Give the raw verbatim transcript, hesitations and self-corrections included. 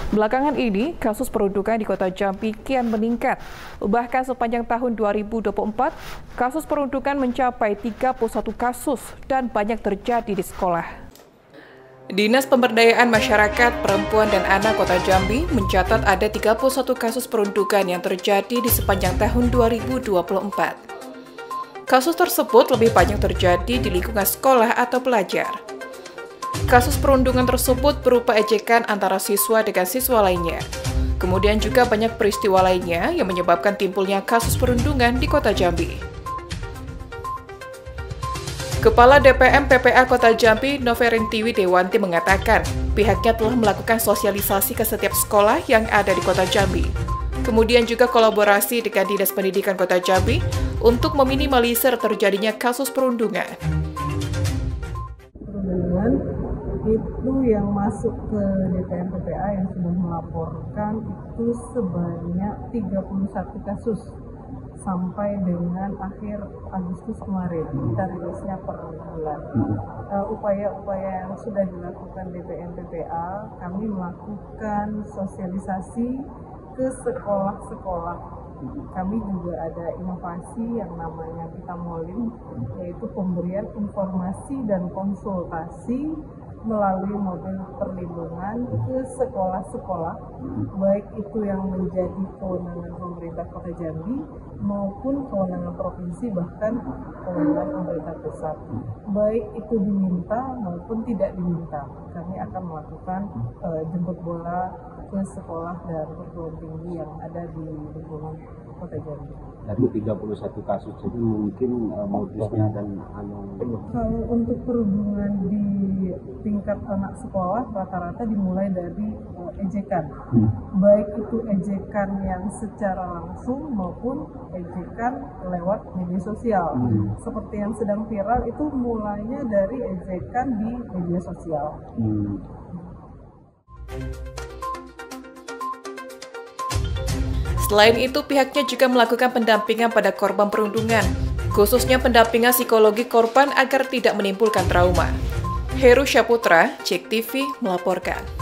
Belakangan ini, kasus perundukan di Kota Jambi kian meningkat. Bahkan sepanjang tahun dua ribu dua puluh empat, kasus perundukan mencapai tiga puluh satu kasus dan banyak terjadi di sekolah. Dinas Pemberdayaan Masyarakat Perempuan dan Anak Kota Jambi mencatat ada tiga puluh satu kasus perundukan yang terjadi di sepanjang tahun dua ribu dua puluh empat. Kasus tersebut lebih banyak terjadi di lingkungan sekolah atau pelajar. Kasus perundungan tersebut berupa ejekan antara siswa dengan siswa lainnya. Kemudian juga banyak peristiwa lainnya yang menyebabkan timbulnya kasus perundungan di Kota Jambi. Kepala D P M P P A Kota Jambi, Noverintiwi Dewanti mengatakan, pihaknya telah melakukan sosialisasi ke setiap sekolah yang ada di Kota Jambi. Kemudian juga kolaborasi dengan Dinas Pendidikan Kota Jambi untuk meminimalisir terjadinya kasus perundungan. Perundungan itu yang masuk ke D P M P P A yang sudah melaporkan itu sebanyak tiga puluh satu kasus sampai dengan akhir Agustus kemarin. Kita rilisnya per bulan. Uh, upaya-upaya yang sudah dilakukan D P M P P A, kami melakukan sosialisasi ke sekolah-sekolah. Kami juga ada inovasi yang namanya Kita Molim, yaitu pemberian informasi dan konsultasi melalui mobil perlindungan ke sekolah-sekolah, baik itu yang menjadi kewenangan pemerintah Kota Jambi maupun kewenangan provinsi, bahkan kewenangan pemerintah pusat. Baik itu diminta maupun tidak diminta, kami akan melakukan uh, jemput bola ke sekolah dan perguruan tinggi yang ada di lingkungan Kota Jambi. Dari tiga puluh satu kasus, jadi mungkin uh, modusnya dan anu. Kalau untuk perhubungan di tingkat anak sekolah, rata-rata dimulai dari uh, ejekan. Hmm. Baik itu ejekan yang secara langsung maupun ejekan lewat media sosial. Hmm. Seperti yang sedang viral itu mulainya dari ejekan di media sosial. Hmm. Selain itu, pihaknya juga melakukan pendampingan pada korban perundungan, khususnya pendampingan psikologi korban agar tidak menimbulkan trauma. Heru Syaputra, Cek T V melaporkan.